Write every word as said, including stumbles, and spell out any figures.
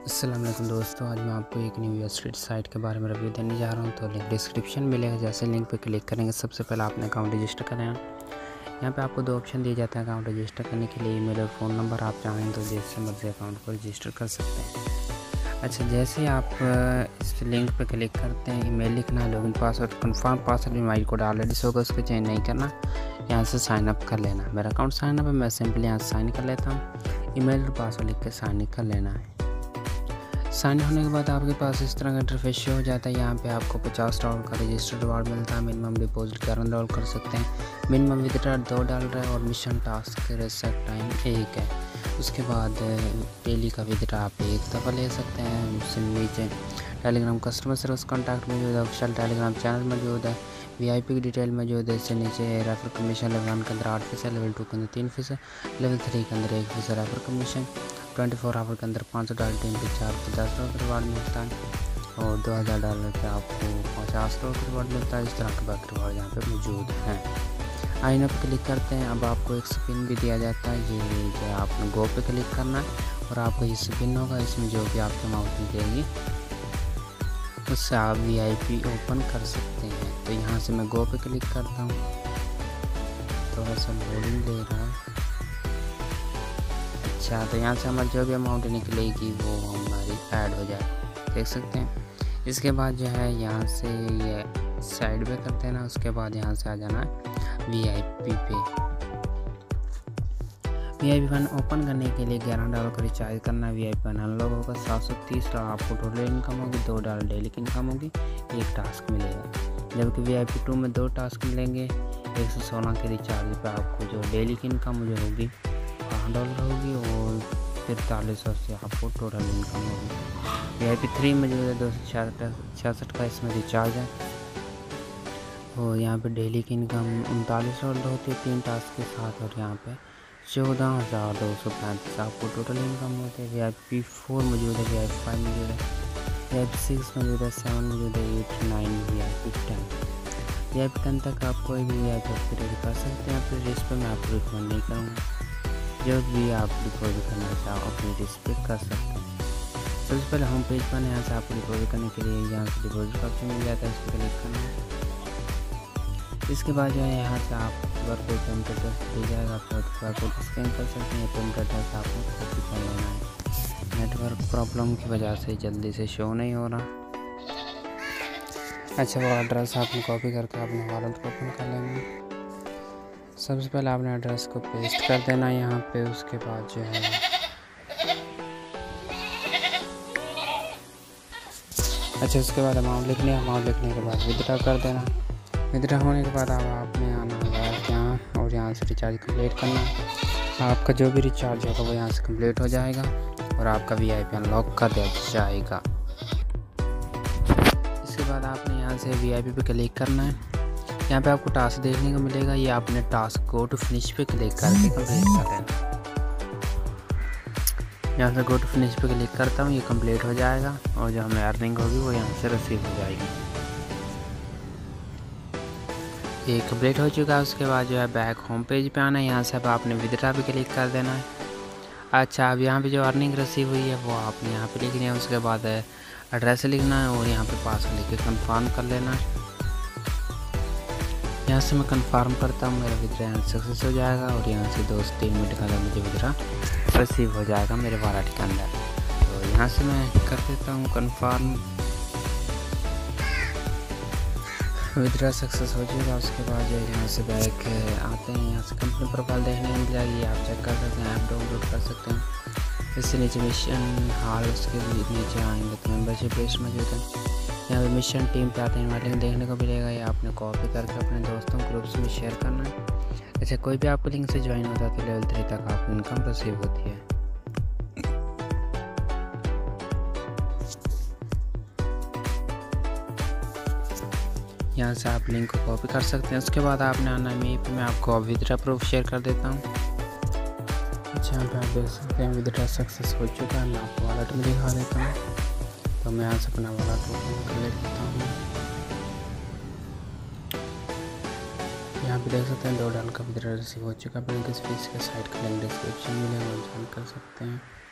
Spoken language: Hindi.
अस्सलाम वालेकुम दोस्तों, आज मैं आपको एक न्यू वेबसाइट साइट के बारे में रिव्यू देने जा रहा हूं। तो लिंक डिस्क्रिप्शन में मिलेगा। जैसे लिंक पर क्लिक करेंगे सबसे पहले आपने अकाउंट रजिस्टर करना है। यहाँ पे आपको दो ऑप्शन दिए जाते हैं अकाउंट रजिस्टर करने के लिए, ईमेल और फ़ोन नंबर। आप चाहें तो जैसे मर्जी अकाउंट को रजिस्टर कर सकते हैं। अच्छा, जैसे ही आप इस लिंक पर क्लिक करते हैं, ईमेल लिखना, login password, confirm password, invite code already होगा, उसको चेंज नहीं करना। यहाँ से साइन अप कर लेना। मेरा अकाउंट साइन अप है, मैं सिंपली यहाँ से साइन कर लेता हूँ। ईमेल और पासवर्ड लिख के साइन कर लेना है। साइन होने के बाद आपके पास इस तरह का इंटरफेस शो हो जाता है। यहाँ पे आपको पचास डॉलर का रजिस्टर रिवार्ड मिलता है। मिनिमम डिपॉजिट ग्यारह डॉलर कर सकते हैं। मिनिमम विड्रॉ दो डॉलर है और मिशन टास्क रिसेट टाइम एक है। उसके बाद डेली का विड्रॉ आप एक दफ़ा ले सकते हैं। उससे नीचे टेलीग्राम कस्टमर सर्विस कॉन्टैक्ट मौजूद है। ऑफिशियल टेलीग्राम चैनल मौजूद है। वीआईपी की डिटेल मौजूद है। इससे नीचे रेफर कमीशन लेवल वन के अंदर आठ फीसद, लेवल टू के अंदर तीन फीसद, लेवल थ्री के अंदर एक फीसद refer commission, twenty four hour के अंदर पाँच सौ डॉलर टीम पे चार पचास डॉलर का रिवार्ड मिलता है और दो हज़ार डॉलर पे आपको पचास डॉलर का रिवार्ड मिलता है। इस तरह के बाकी रिवार्ड यहाँ पे मौजूद हैं। आइन पे क्लिक करते हैं। अब आपको एक स्पिन भी दिया जाता है। ये जो आपने गो पे क्लिक करना है और आपका ये स्पिन होगा। इसमें जो भी आपके अमाउंट निकलेगी उससे आप वी आई पी ओपन कर सकते हैं। तो यहाँ से मैं गो पे क्लिक करता हूँ। थोड़ा सा लोडिंग ले रहा है। अच्छा, तो यहाँ से हमारी जो भी अमाउंट निकलेगी वो हमारी ऐड हो जाए, देख सकते हैं। इसके बाद जो है यहाँ से ये साइड पे करते हैं ना, उसके बाद यहाँ से आ जाना है वी आई पी पे। V I P one open करने के लिए ग्यारह डॉलर का रिचार्ज करना है। V I P one unlock होगा। सात सौ तीस डॉलर आपको टोटल इनकम होगी। दो डॉलर डेली की इनकम होगी। एक टास्क मिलेगा। जबकि वी आई पी टू में दो टास्क मिलेंगे। एक सौ सोलह के रिचार्ज पे आपको जो डेली की इनकम जो होगी पाँच डॉलर होगी और तिरतालीस सौ से आपको टोटल इनकम होगी। वी आई पी थ्री में जो है दो सौ छियासठ छियासठ का इसमें रिचार्ज है और यहाँ पे डेली की इनकम उनतालीस डॉलर होती है तीन टास्क के साथ। और यहाँ पे चौदह हज़ार दो सौ पैंतीस आपको टोटल इनकम होती है। वी आई पी फोर मौजूद है, वी आई पी फाइव मौजूद है, वी आई पी सिक्स मौजूद है, सेवन मौजूद है, eight nine, V I P ten. V I P ten तक आप कोई भी वी आई पी अपग्रेड कर सकते हैं। अपने रिस्क पर मैं आपको रिकमेंड नहीं करूँगा। जो भी आप डिपॉजिट करना चाहो अपनी रिस्क पे कर सकते हैं। सबसे पहले होम पेज पर यहाँ से आपको डिपॉजिट करने के लिए यहाँ से डिपॉजिट का ऑप्शन मिल जाता है, इस पर क्लिक करना है। इसके बाद जो है यहाँ से आप वर्क कोड पेमेंट एड्रेस दिया जाएगा, तो वर्क कोड स्कैन कर सकते हैं। पेमेंट एड्रेस आपको कॉपी कर लेना है। नेटवर्क प्रॉब्लम की वजह से जल्दी से शो नहीं हो रहा। अच्छा, वो एड्रेस आपने कॉपी करके अपने वॉलेट को ओपन कर लेंगे। सबसे पहले आपने एड्रेस को पेस्ट कर देना है यहाँ पे। उसके बाद जो है अच्छा उसके बाद अमाउंट लिखनी है। अमाउंट लिखने के बाद विड्रॉ कर देना। विड्रॉ होने के बाद आप आपने आना होगा यहाँ और यहाँ से रिचार्ज कंप्लीट करना है। आपका जो भी रिचार्ज होगा वो यहाँ से कंप्लीट हो जाएगा और आपका वी आई पी अनलॉक कर दिया जाएगा। इसके बाद आपने यहाँ से वी आई पी पे क्लिक करना है। यहाँ पे आपको टास्क देखने को मिलेगा। ये आपने टास्क को टू फिनिश पे क्लिक करके कंप्लीट कर देना। यहाँ से गो टू फिनिश पे क्लिक करता हूँ, ये कंप्लीट हो जाएगा और जो हमें अर्निंग होगी वो यहाँ से रिसीव हो जाएगी। ये कंप्लीट हो चुका है। उसके बाद जो है बैक होम पेज पे आना है। यहाँ से अब आपने विड्रॉ पे क्लिक कर देना है। अच्छा, अब यहाँ पे जो अर्निंग रिसीव हुई है वो आपने यहाँ पे लिखनी है। उसके बाद एड्रेस लिखना है और यहाँ पे पासवर्ड लिख के कन्फर्म कर लेना है। यहाँ से मैं कंफर्म करता हूँ, मेरा विड्रॉ यहाँ सक्सेस हो जाएगा और यहाँ से दो से तीन मिनट के अंदर मुझे विड्रॉ रिसीव हो जाएगा मेरे वॉलेट के अंदर। तो यहाँ से मैं कर देता हूँ कंफर्म। विड्रॉ सक्सेस हो जाएगा। उसके बाद जो यहाँ से बैक आते हैं। यहाँ से कंपनी प्रोफाइल देखने को मिल जाएगी, आप चेक कर सकते हैं, ऐप डाउनलोड कर सकते हैं। इससे नीचे मिशन हाल, उसके नीचे आएंगे तो मेम्बरशिप लिस्ट मौजूद है। यहाँ पे मिशन टीम पे आते हैं, इनवाइटिंग देखने को मिलेगा। ये आपने कॉपी करके अपने दोस्तों ग्रुप्स में शेयर करना है। ऐसे कोई भी आपको लिंक से ज्वाइन होता है तो लेवल थ्री तक आपको इनकम रिसीव होती है। यहाँ से आप लिंक को कॉपी कर सकते हैं। उसके बाद आपने आना है मी पे। मैं आपको विड्रॉ प्रूफ शेयर कर देता हूँ। अच्छा, यहाँ पे आप देख सकते हैं विड्रॉ सक्सेस हो चुका है। मैं आपको वॉलेट में दिखा देता हूँ। तो मैं यहाँ से अपना वॉलेट ओपन कर लेता हूँ। यहाँ पे देख सकते हैं दो डॉलर का विड्रॉ रिसीव हो चुका है। बैंक इस फीस के साइट का लिंक डिस्क्रिप्शन में है, ज्वाइन कर सकते हैं।